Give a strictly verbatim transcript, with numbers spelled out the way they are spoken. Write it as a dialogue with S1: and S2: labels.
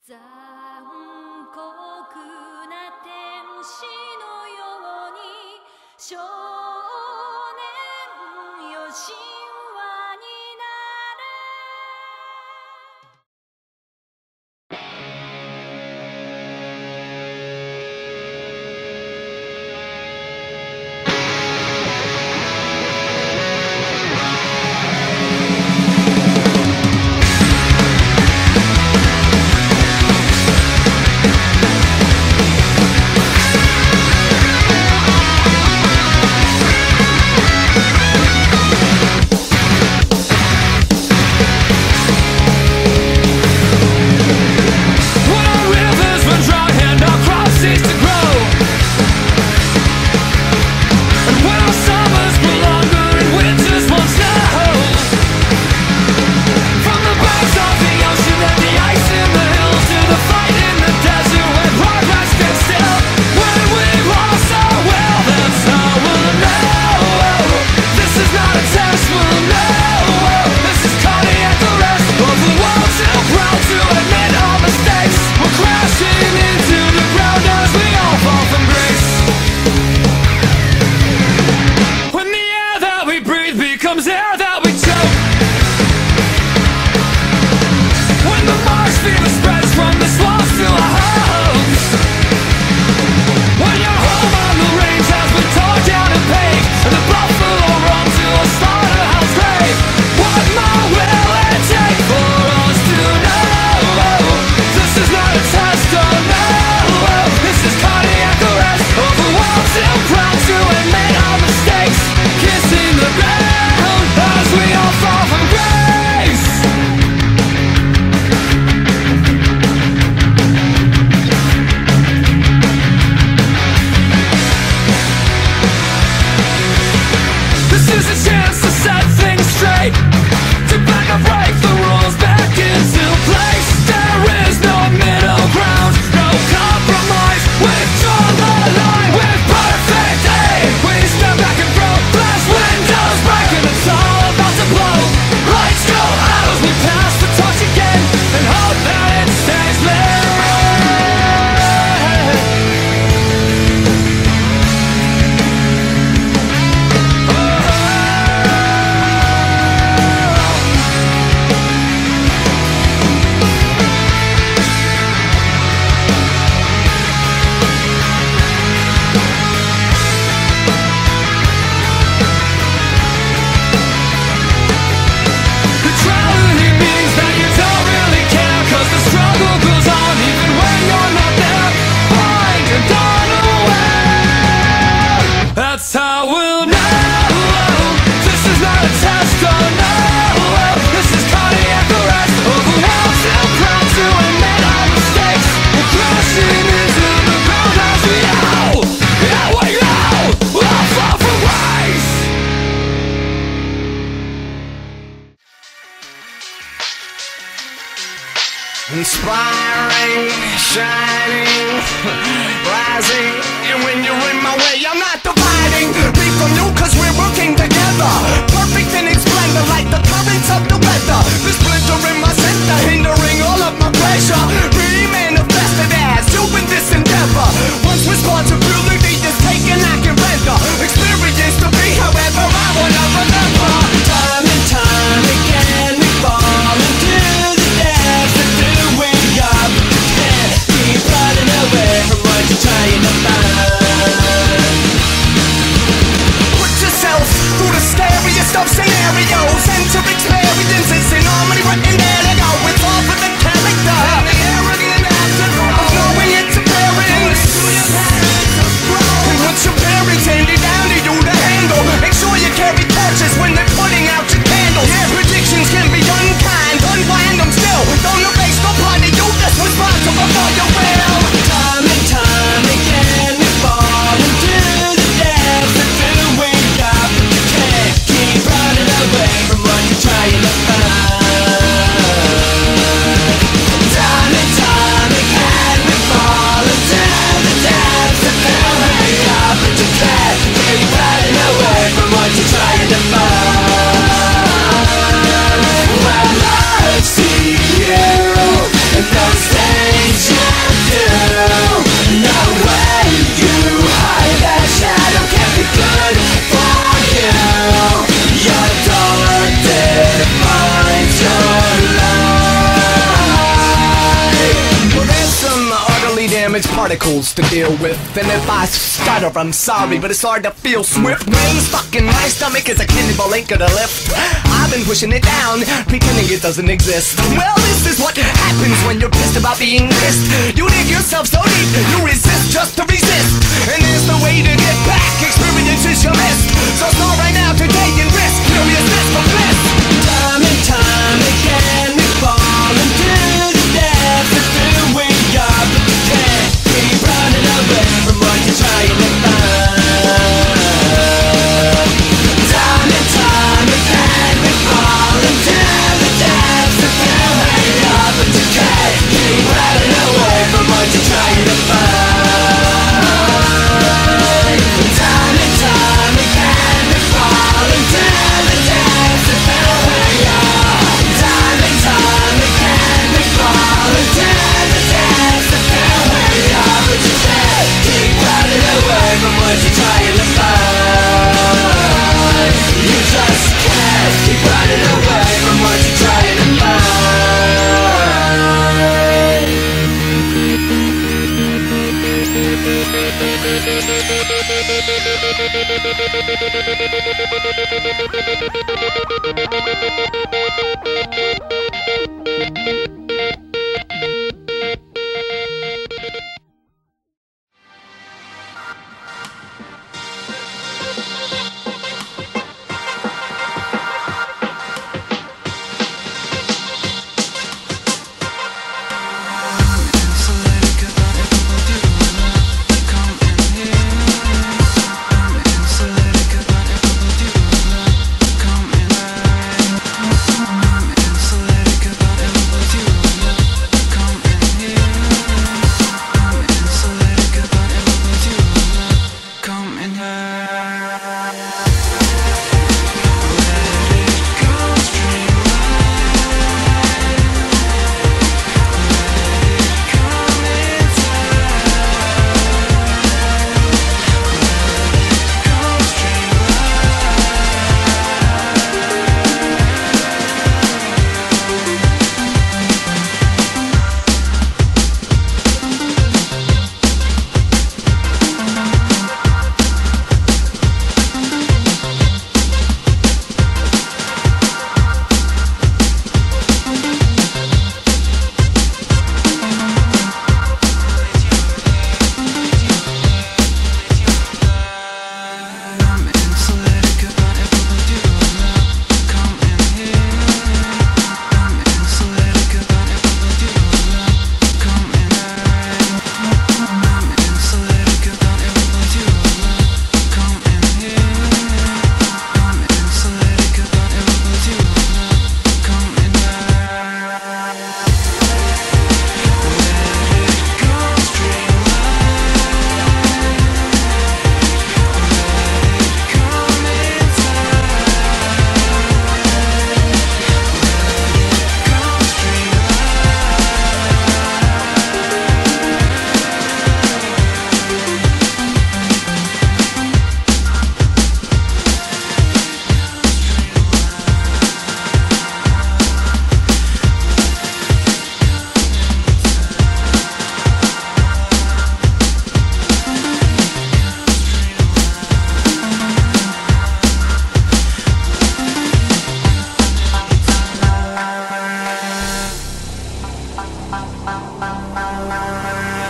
S1: 残酷な天使のように少年よ神話にな
S2: inspiring, shining, rising. And when you're in my way, I'm not dividing me from you, cause we're working together. Perfect in its splendor, like the currents of the weather. The splinter in my center, hindering all of my pleasure. Re-manifested as you in this endeavor. Once responsibility is taken, I can render. Experience to be however I wanna remember. Time and time again, we fall into the depths of doing up. Can't keep running away from what you're trying to find. Put yourself through the scariest of scenarios. Enter experiences in harmony, written there to go. It's all for the count. damaged particles to deal with. And if I stutter, I'm sorry, but it's hard to feel swift. Man, fucking my stomach is a cannibal, ain't gonna lift. I've been pushing it down, pretending it doesn't exist. Well, this is what happens when you're pissed about being pissed. You dig yourself so deep, you resist just to resist. And there's the way to get back, experiences you missed. So start right now today and risk curiousness for bliss. Time and time again we fall into the depths of who we are, but you can't keep running away from what you're trying to find. Time and time again we fall into the depths of who we are, but you can't keep running away from what you're trying to find. Time and time again we fall into the depths of who we are. Time and time again we fall into the depths of who we are, but you can't keep running away from what you're trying to find. You just can't keep running away from what you're trying to find.